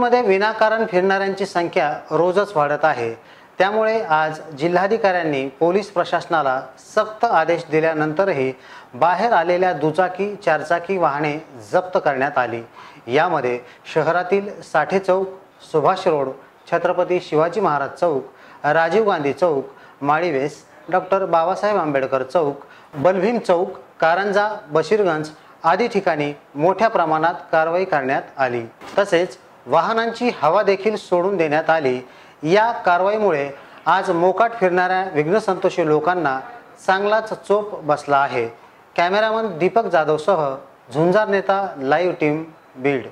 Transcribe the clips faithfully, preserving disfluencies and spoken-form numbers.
बीडमध्ये विनाकारण फिरणाऱ्यांची संख्या रोजच वाढत आहे। त्यामुळे आज जिल्हाधिकाऱ्यांनी पोलीस प्रशासनाला सक्त आदेश दिल्यानंतरही बाहेर आलेल्या दुचाकी चारचाकी वाहने जप्त करण्यात आली। यामध्ये शहरातील साठे चौक, सुभाष रोड, छत्रपती शिवाजी महाराज चौक, राजीव गांधी चौक, माळीवेस, डॉक्टर बाबासाहेब आंबेडकर चौक, बलभीम चौक, कारंजा, बशीरगंज आदी ठिकाणी मोठ्या प्रमाणात कारवाई करण्यात आली। तसेच वाहनांची हवा देखील सोडून देण्यात आली। या कारवाईमुळे आज मोकाट फिरणाऱ्या विघ्नसंतोषी लोकांना चांगलाच चोप बसला आहे। कॅमेरामन दीपक जाधव सह झुंजार नेता लाइव टीम बीड।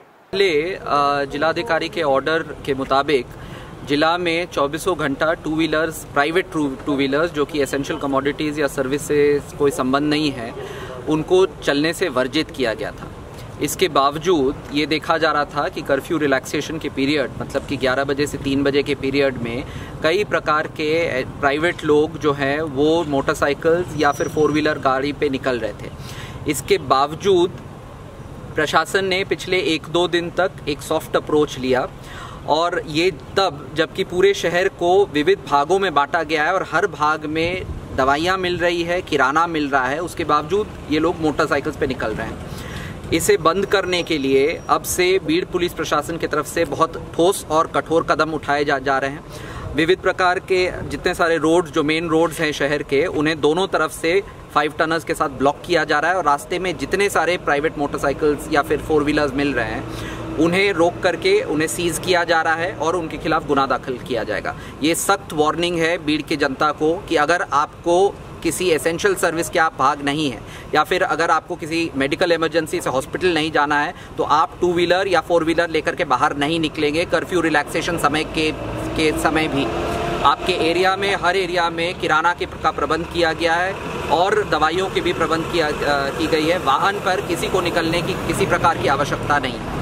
जिलाधिकारी के ऑर्डर के मुताबिक जिला में चौबीसों घंटा two wheelers, private two two wheelers जो कि एसेंशियल कमोडिटीज़ या सर्विस से कोई संबंध नहीं है, उनको चलने से वर्जित किया गया था। इसके बावजूद ये देखा जा रहा था कि कर्फ्यू रिलैक्सेशन के पीरियड, मतलब कि ग्यारह बजे से तीन बजे के पीरियड में कई प्रकार के प्राइवेट लोग जो हैं वो मोटरसाइकिल्स या फिर फोर व्हीलर गाड़ी पे निकल रहे थे। इसके बावजूद प्रशासन ने पिछले एक दो दिन तक एक सॉफ्ट अप्रोच लिया, और ये तब जबकि पूरे शहर को विविध भागों में बांटा गया है और हर भाग में दवाइयाँ मिल रही है, किराना मिल रहा है, उसके बावजूद ये लोग मोटरसाइकिल्स पे निकल रहे हैं। इसे बंद करने के लिए अब से बीड पुलिस प्रशासन की तरफ से बहुत ठोस और कठोर कदम उठाए जा जा रहे हैं। विविध प्रकार के जितने सारे रोड्स, जो मेन रोड्स हैं शहर के, उन्हें दोनों तरफ से फाइव टनर्स के साथ ब्लॉक किया जा रहा है और रास्ते में जितने सारे प्राइवेट मोटरसाइकिल्स या फिर फोर व्हीलर्स मिल रहे हैं उन्हें रोक करके उन्हें सीज किया जा रहा है और उनके खिलाफ गुनाह दाखिल किया जाएगा। ये सख्त वार्निंग है बीड की जनता को कि अगर आपको किसी एसेंशियल सर्विस के आप भाग नहीं है या फिर अगर आपको किसी मेडिकल इमरजेंसी से हॉस्पिटल नहीं जाना है तो आप टू व्हीलर या फोर व्हीलर लेकर के बाहर नहीं निकलेंगे। कर्फ्यू रिलैक्सेशन समय के के समय भी आपके एरिया में, हर एरिया में किराना के का प्रबंध किया गया है और दवाइयों के भी प्रबंध किया की गई है। वाहन पर किसी को निकलने की किसी प्रकार की आवश्यकता नहीं है।